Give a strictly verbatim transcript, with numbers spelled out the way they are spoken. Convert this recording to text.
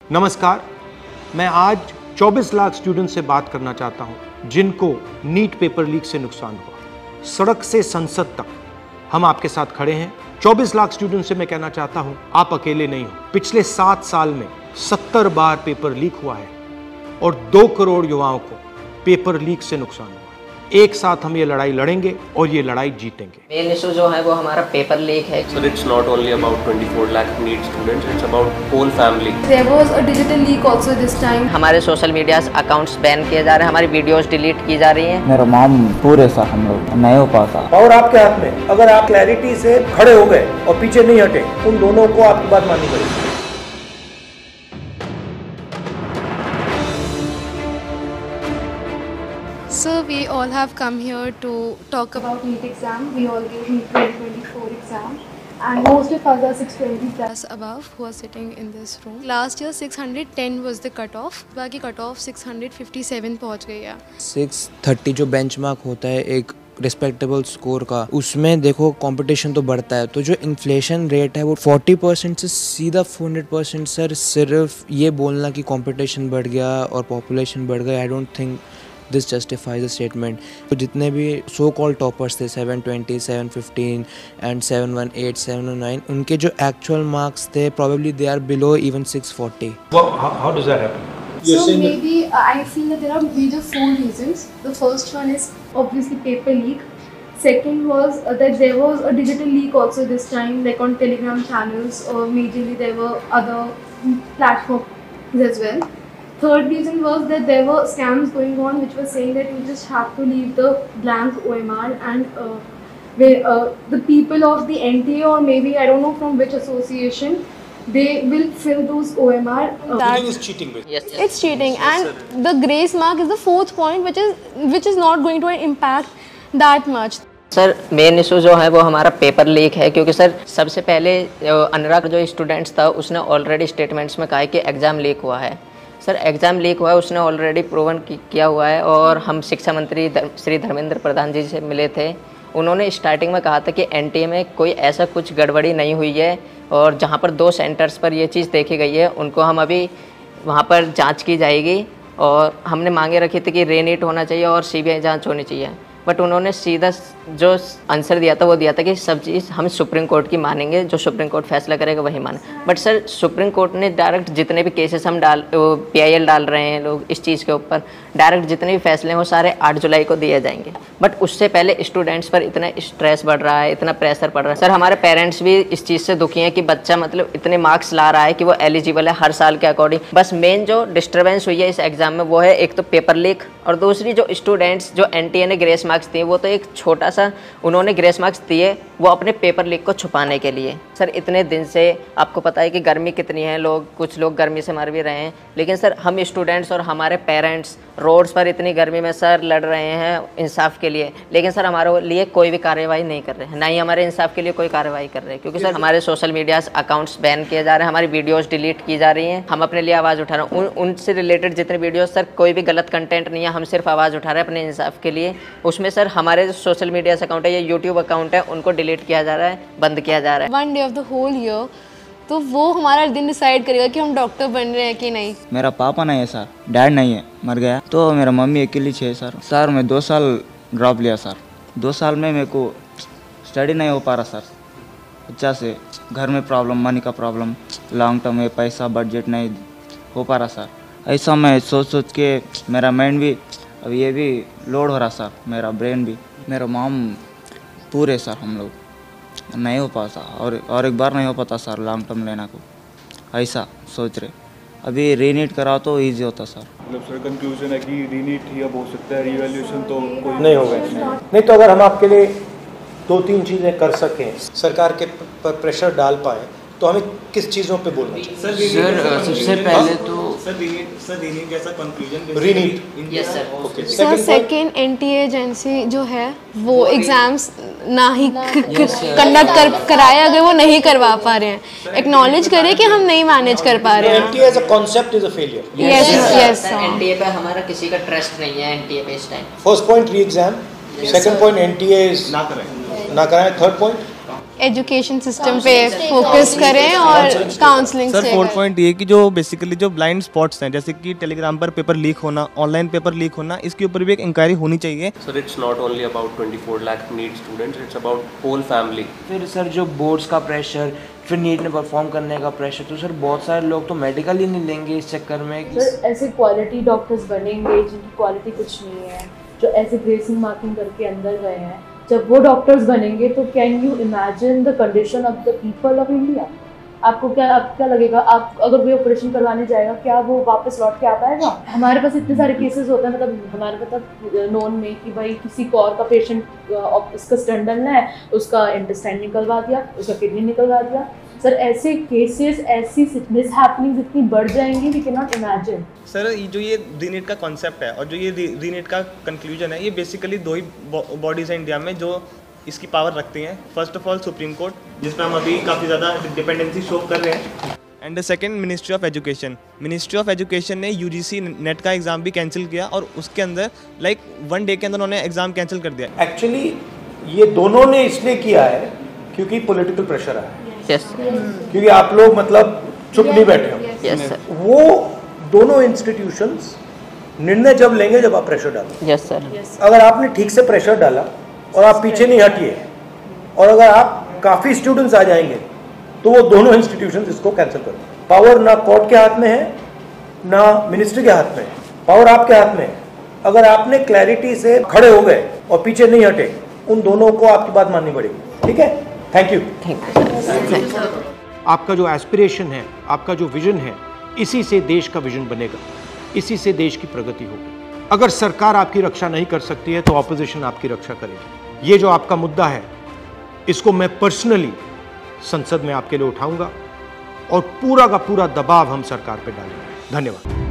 नमस्कार, मैं आज चौबीस लाख स्टूडेंट से बात करना चाहता हूं जिनको नीट पेपर लीक से नुकसान हुआ। सड़क से संसद तक हम आपके साथ खड़े हैं। चौबीस लाख स्टूडेंट से मैं कहना चाहता हूं, आप अकेले नहीं हो। पिछले सात साल में सत्तर बार पेपर लीक हुआ है और दो करोड़ युवाओं को पेपर लीक से नुकसान हुआ है। एक साथ हम ये लड़ाई लड़ेंगे और ये लड़ाई जीतेंगे। मेन इशू जो है वो हमारा पेपर लीक है। So it's not only about twenty-four lakh NEET students, it's about whole family. There was a digital leak also this time. हमारे सोशल मीडिया अकाउंट्स बैन किए जा रहे हैं, हमारी वीडियोस डिलीट की जा रही हैं। मेरा माम पूरे सा हम लोग नहीं हो पाता। और आपके हाथ में, अगर आप क्लैरिटी से खड़े हो गए और पीछे नहीं हटे, उन दोनों को आपकी बात माननी पड़ेगी। So we all have come here to talk about NEET exam. We all gave NEET twenty twenty-four exam. And most of us are six twenty plus above who are sitting in this room. Last year six hundred ten was the cutoff. बाकी cutoff six hundred fifty-seven पहुंच गई है। six thirty जो benchmark होता है एक respectable score का, उसमें देखो कंपटीशन तो बढ़ता है। तो जो इन्फ्लेशन रेट है वो चालीस परसेंट से सीधा चार सौ परसेंट सर, सिर्फ ये बोलना कि कंपटीशन बढ़ गया और पॉपुलेशन बढ़ गई, I don't think this justifies the statement. तो जितने भी सो कॉल टॉपर्स थे seven twenty, seven fifteen and seven one eight, seven one nine, उनके जो एक्चुअल मार्क्स थे probably they are below even six forty. How does that happen? So maybe uh, I feel that there are major four reasons. The first one is obviously paper leak. Second was uh, that there was a digital leak also this time, like on Telegram channels, or majorly there were other platforms as well. Third reason was that there were scams going on which were saying that you just have to leave the blank O M R and uh, where, uh, the people of the N T A or maybe I don't know from which association, they will fill those O M R. Uh, Cheating is cheating basically. Yes, yes. It's cheating, and the grace mark is the fourth point, which is which is not going to impact that much. Sir main issue जो है वो हमारा paper leak है, क्योंकि sir सबसे पहले अनुराग जो students था उसने ऑलरेडी स्टेटमेंट्स में कहा है कि एग्ज़ाम लीक हुआ है। सर एग्ज़ाम लीक हुआ है, उसने ऑलरेडी प्रूवन किया हुआ है। और हम शिक्षा मंत्री धर, श्री धर्मेंद्र प्रधान जी से मिले थे। उन्होंने स्टार्टिंग में कहा था कि एनटीए में कोई ऐसा कुछ गड़बड़ी नहीं हुई है, और जहां पर दो सेंटर्स पर ये चीज़ देखी गई है उनको हम अभी वहां पर जांच की जाएगी। और हमने मांगे रखी थी कि रीनीट होना चाहिए और सीबीआई जांच होनी चाहिए, बट उन्होंने सीधा जो आंसर दिया था वो दिया था कि सब चीज़ हम सुप्रीम कोर्ट की मानेंगे, जो सुप्रीम कोर्ट फैसला करेगा वही माने। बट सर सुप्रीम कोर्ट ने डायरेक्ट जितने भी केसेस हम डाल पीआईएल डाल रहे हैं लोग इस चीज़ के ऊपर, डायरेक्ट जितने भी फैसले हैं वो सारे आठ जुलाई को दिए जाएंगे। बट उससे पहले स्टूडेंट्स पर इतना स्ट्रेस बढ़ रहा है, इतना प्रेशर पड़ रहा है। सर हमारे पेरेंट्स भी इस चीज़ से दुखी हैं कि बच्चा मतलब इतने मार्क्स ला रहा है कि वो एलिजिबल है हर साल के अकॉर्डिंग। बस मेन जो डिस्टर्बेंस हुई है इस एग्ज़ाम में वो है एक तो पेपर लीक, और दूसरी जो स्टूडेंट्स जो एनटीए ने ग्रेस मार्क्स दिए वो तो एक छोटा सा उन्होंने ग्रेस मार्क्स दिए वो अपने पेपर लीक को छुपाने के लिए। सर इतने दिन से आपको पता है कि गर्मी कितनी है, लोग कुछ लोग गर्मी से मर भी रहे हैं, लेकिन सर हम स्टूडेंट्स और हमारे पेरेंट्स रोड्स पर इतनी गर्मी में सर लड़ रहे हैं इंसाफ के लिए, लेकिन सर हमारे लिए कोई भी कार्रवाई नहीं कर रहे हैं, ना ही हमारे इंसाफ के लिए कोई कार्रवाई कर रहे हैं। क्योंकि सर हमारे सोशल मीडिया अकाउंट्स बैन किए जा रहे हैं, हमारी वीडियोज़ डिलीट की जा रही हैं। हम अपने लिए आवाज़ उठा रहे हैं, उन उनसे रिलेटेड जितने वीडियोज़ सर कोई भी गलत कंटेंट नहीं है, हम सिर्फ आवाज़ उठा रहे हैं अपने इंसाफ के लिए। उसमें सर हमारे जो सोशल मीडिया अकाउंट है या यूट्यूब अकाउंट है उनको डिलीट किया जा रहा है, बंद किया जा रहा है। One day of the whole year, तो वो हमारा दिन डिसाइड करेगा कि हम डॉक्टर बन रहे हैं कि नहीं। मेरा पापा नहीं है सर, डैड नहीं है, मर गया। तो मेरा मम्मी अकेली है सर। सर मैं दो साल ड्रॉप लिया सर। दो साल में मेरे को स्टडी नहीं हो पा रहा सर, अच्छा से घर में प्रॉब्लम, मनी का प्रॉब्लम, लॉन्ग टर्म में पैसा बजट नहीं हो पा रहा सर। ऐसा मैं सोच सोच के मेरा माइंड भी अब ये भी लोड हो रहा सर, मेरा ब्रेन भी। मेरा माम पूरे सर हम लोग नहीं हो पाता, और और एक बार नहीं हो पाता सर लॉन्ग टर्म लेना को, ऐसा सोच रहे। अभी रीनीट कराओ तो इजी होता सर। मतलब सर कंक्लूजन है कि रीनीट ही अब हो सकता है, रीवैल्यूएशन तो कोई नहीं होगा। नहीं तो अगर हम आपके लिए दो तीन चीज़ें कर सकें, सरकार के पर प्रेशर डाल पाए, तो हमें किस चीज़ों पे बोलना चाहिए? सर सबसे पहले तो सर रीनीट सर रीनीट जैसा conclusion re NEET yes sir. Sir second NTA agency जो है वो एग्जाम्स ना ही कंडक्ट कर कराए, अगर वो नहीं करवा पा रहे हैं, एक्नॉलेज करें कि हम नहीं मैनेज कर पा रहे हैं। NTA as a concept is a failure. Yes yes NTA पे हमारा किसी का ट्रस्ट नहीं है एनटीए पे इस time. First point re exam, second point NTA इज ना करें ना कराएं, थर्ड पॉइंट एजुकेशन सिस्टम पे फोकस करें और काउंसलिंग सर से फोर्थ पॉइंट ये कि जो बेसिकली जो ब्लाइंड स्पॉट्स हैं, जैसे कि टेलीग्राम पर पेपर लीक होना, ऑनलाइन पेपर लीक होना, इसके ऊपर भी एक इंक्वायरी होनी चाहिए। Sir, it's not only about twenty-four lakh NEET students, it's about whole family. फिर सर जो बोर्ड्स का प्रेशर, फिर नीट में परफॉर्म करने का प्रेशर, तो सर बहुत सारे लोग तो मेडिकल ही नहीं लेंगे इस चक्कर में। सर ऐसे क्वालिटी डॉक्टर्स बनेंगे जिनकी क्वालिटी कुछ नहीं है, जो ऐसे ग्रेसिंग मार्किंग करके अंदर गए हैं, जब वो डॉक्टर्स बनेंगे तो can you imagine the condition of the people of India. आपको क्या आपको क्या लगेगा, आप अगर कोई ऑपरेशन करवाने जाएगा क्या वो वापस लौट के आ पाएगा? हमारे पास इतने सारे केसेस होते हैं, मतलब हमारे मतलब नोन में कि भाई किसी को और का पेशेंट उसका स्टंट डालना है, उसका इंटेस्टाइन निकलवा दिया, उसका किडनी निकलवा दिया। सर ऐसे केसेस, ऐसी मिस हैपनिंग्स इतनी बढ़ जाएंगी, we can not imagine. Sir जो ये रीनेट का कॉन्सेप्ट है और जो ये रीनेट का कंक्लूजन है, ये बेसिकली दो ही बॉडीज़ हैं इंडिया में जो इसकी पावर रखती हैं। First of all Supreme Court, जिसमें हम अभी काफ़ी ज़्यादा डिपेंडेंसी शो कर रहे हैं, and second Ministry of Education. Ministry of Education ने यूजीसी नेट का एग्ज़ाम भी कैंसिल किया और उसके अंदर लाइक वन डे के अंदर उन्होंने एग्ज़ाम कैंसिल कर दिया। एक्चुअली ये दोनों ने इसलिए किया है क्योंकि पॉलिटिकल प्रेशर आया, यस क्योंकि आप लोग मतलब चुप नहीं बैठे हो। यस सर, वो दोनों इंस्टीट्यूशंस निर्णय जब लेंगे जब आप प्रेशर डालो। यस सर, अगर आपने ठीक से प्रेशर डाला और आप पीछे नहीं हटिए, और अगर आप काफ़ी स्टूडेंट्स आ जाएंगे तो वो दोनों इंस्टीट्यूशंस इसको कैंसिल कर दें। पावर ना कोर्ट के हाथ में है ना मिनिस्ट्री के हाथ में है, पावर आपके हाथ में है। अगर आपने क्लैरिटी से खड़े हो गए और पीछे नहीं हटे, उन दोनों को आपकी बात माननी पड़ेगी। ठीक है, थैंक यू। Thank you. आपका जो एस्पिरेशन है, आपका जो विजन है, इसी से देश का विजन बनेगा, इसी से देश की प्रगति होगी। अगर सरकार आपकी रक्षा नहीं कर सकती है तो ऑपोजिशन आपकी रक्षा करेगी। ये जो आपका मुद्दा है, इसको मैं पर्सनली संसद में आपके लिए उठाऊंगा और पूरा का पूरा दबाव हम सरकार पे डालेंगे। धन्यवाद।